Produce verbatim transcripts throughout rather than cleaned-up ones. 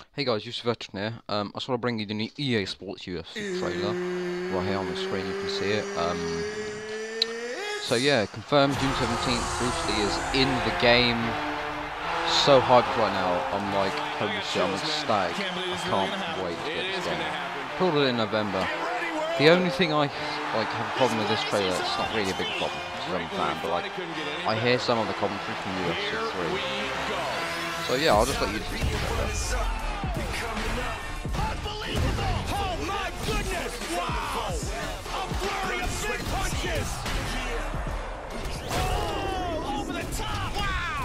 Hey guys, U F C Veteran here. Um, I just want to bring you the new E A Sports U F C trailer. Right here on the screen you can see it. Um, so yeah, confirmed June seventeenth, Bruce Lee is in the game. So hyped right now, I'm like, holy shit, I'm ecstatic. I can't wait to get this game. Pulled it in November. The only thing I like have a problem with this trailer, it's not really a big problem, because I'm a fan, but like, I hear some of the commentary from U F C three. So yeah, I'll just let you listen to the trailer. Oh my goodness! Wow! A flurry of big punches! Oh, over the top! Wow!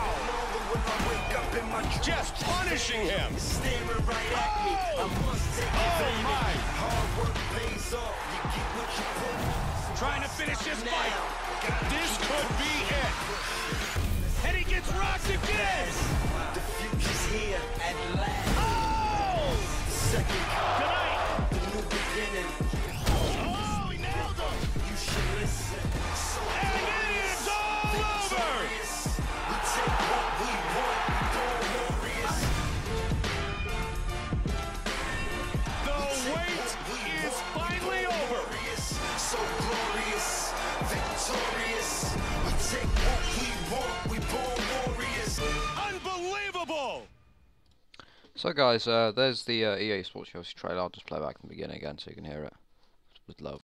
Just punishing him! Oh, oh my! Trying to finish this fight. This could be it. And he gets rocked again! The future's here at last. Oh! Tonight! The new beginning. Oh, he nailed him! You should listen. And it is all over! We take what we want, we born warriors. The wait is finally over! So glorious, victorious. We take what we want, we born warriors. Unbelievable! So guys, uh, there's the uh, E A Sports U F C trailer. I'll just play back from the beginning again so you can hear it with love.